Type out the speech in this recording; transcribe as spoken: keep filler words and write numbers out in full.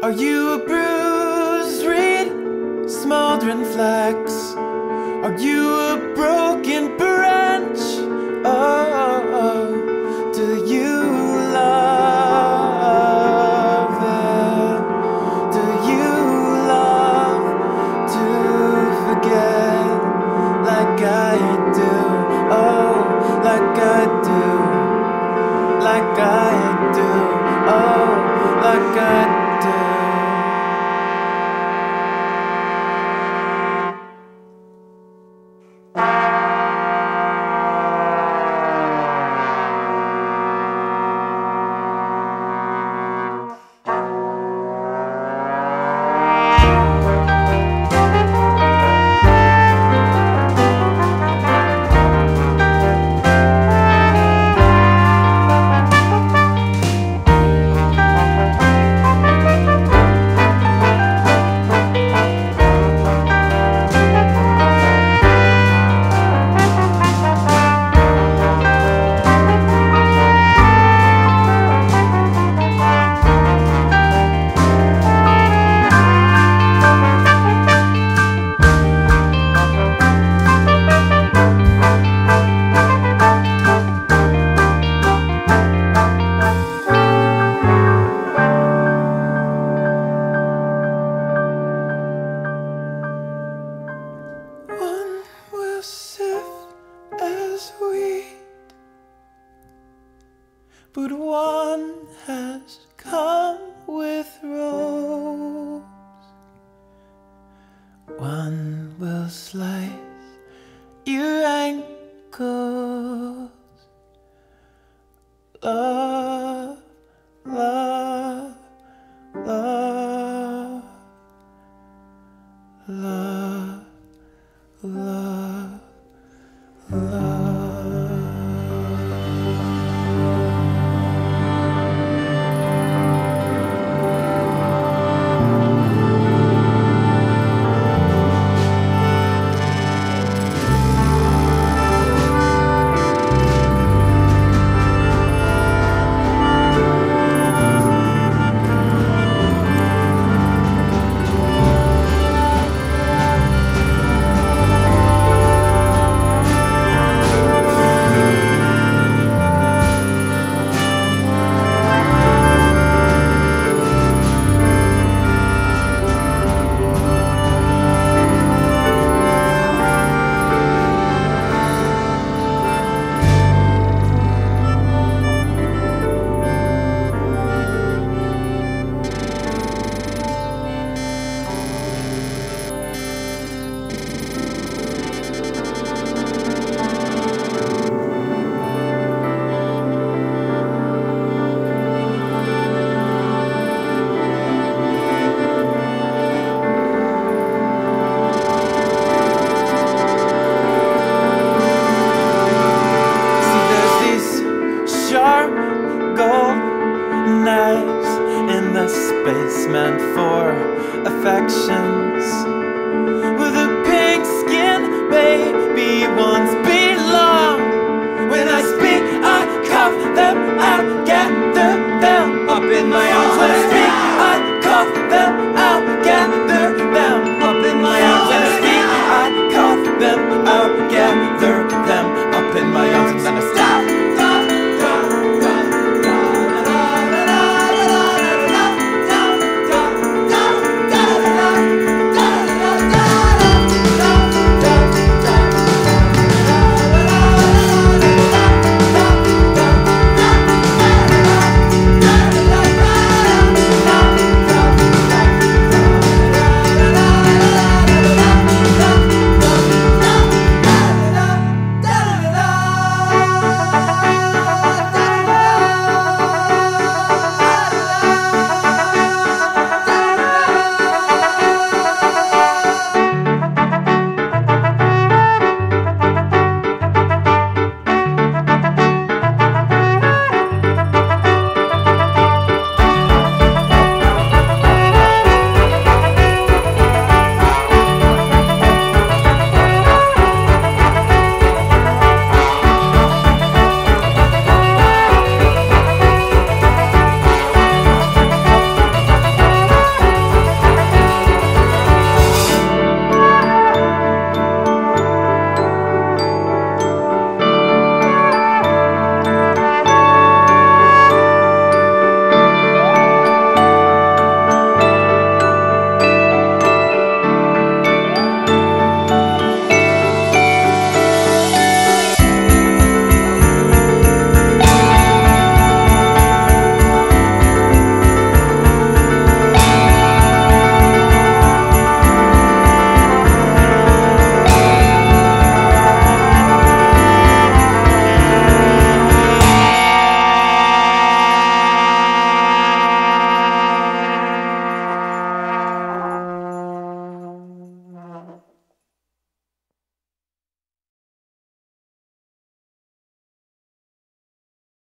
Are you a bruised reed, smoldering flax? Are you a broken branch? Oh, oh, oh. Do you love them? Do you love to forget like I do? Oh, like I do, like I do, oh, like I do. But one has come with ropes. One will slice your ankles. Love, love, love, love, love, love. Knives in the space meant for affections, where the pink skin baby ones belong. When I speak, I cough them out, gather them up in my arms. When I speak, I cough them out, gather them up in my arms. When I speak, I cough them out, gather